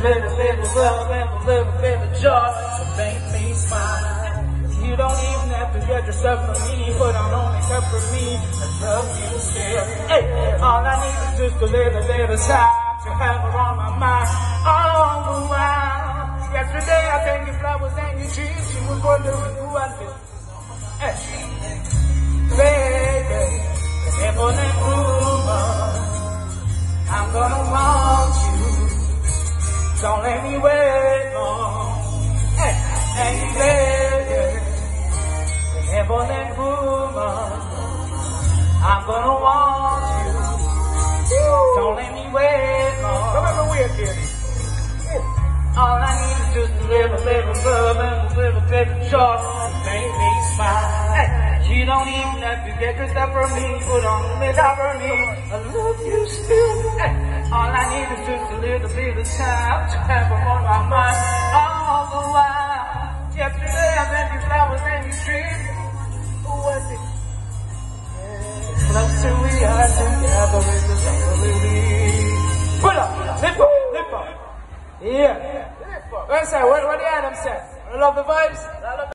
little bit of love and a little bit of joy to make me smile. You don't even have to get yourself from me, put on makeup for me. I love you still. Hey, all I need is just a little bit of time to have her on my mind all the while. Yesterday I thanked you flowers and you trees. She was wondering who I was. Hey, baby, never let rumors. I'm gonna want you. Don't let me wait long. Hey, baby, never let rumors. I'm gonna want you. Don't let me wait long. Come on, weird kid. All I need is just a little bit of love and a little bit of joy to make me smile. Hey, you don't even have to get yourself from me, put on makeup for me. I love you still. Hey, all I need is just a little bit of time to have her on my mind all the while. Yesterday I met you flowers and you trees. Who was it? Closer we are together in the summer. Pull up, lift up. Yeah. What's that? What the Adam said? I love the vibes.